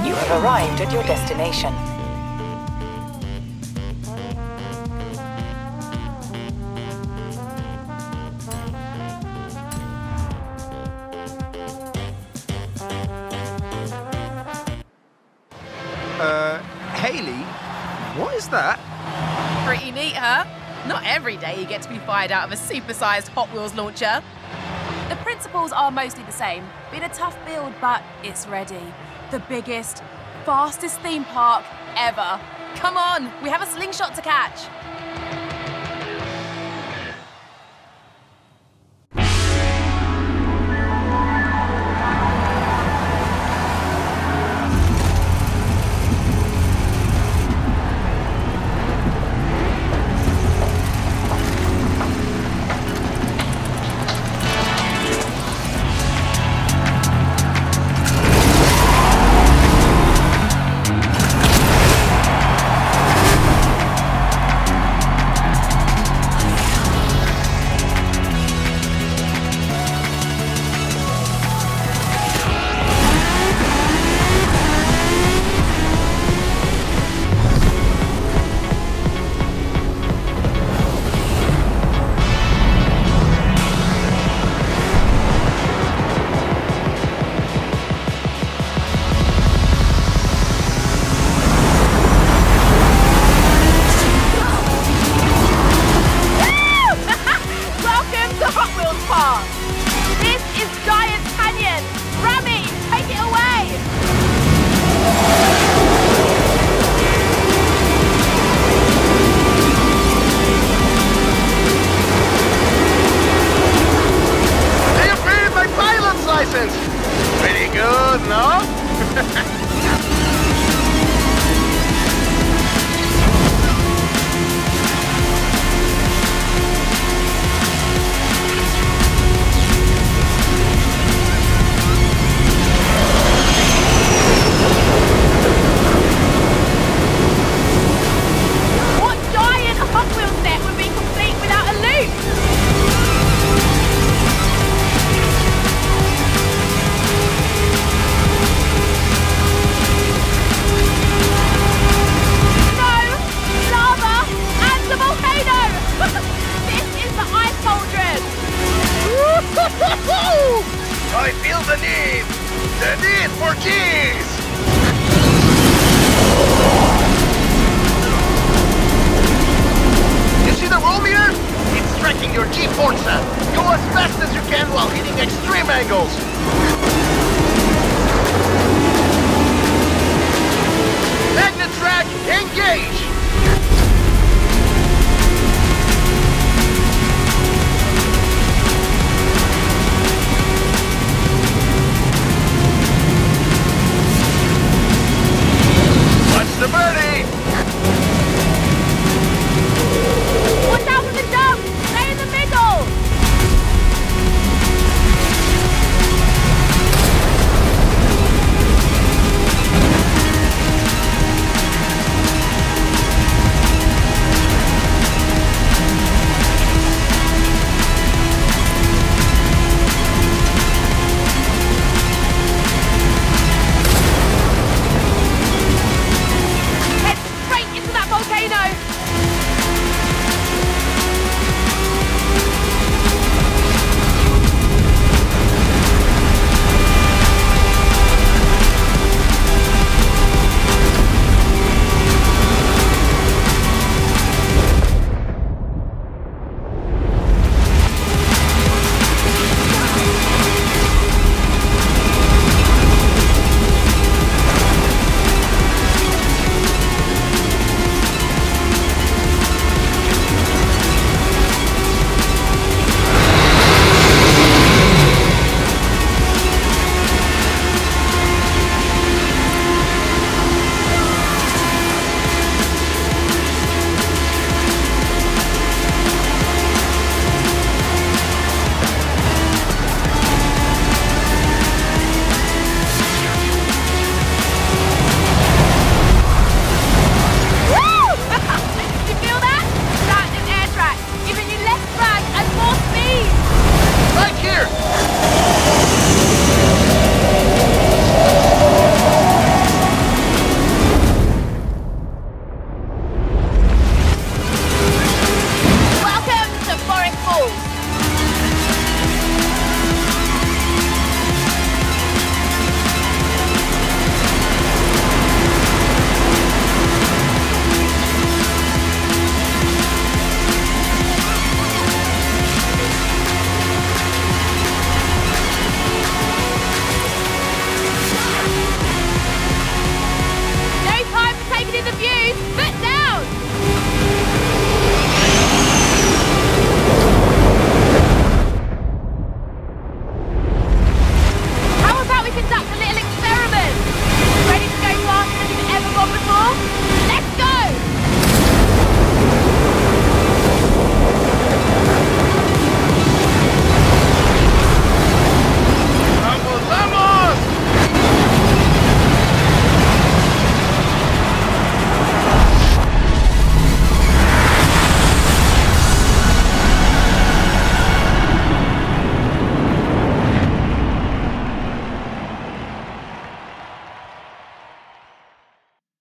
You have arrived at your destination. Hayley? What is that? Pretty neat, huh? Not every day you get to be fired out of a supersized Hot Wheels launcher. The principles are mostly the same. Been a tough build, but it's ready. The biggest, fastest theme park ever. Come on, we have a slingshot to catch. Pretty good, no? What giant Hot Wheels set would be complete without a loop? I feel the need for cheese! You see the roll meter? It's tracking your G-Forza. Go as fast as you can while hitting extreme angles.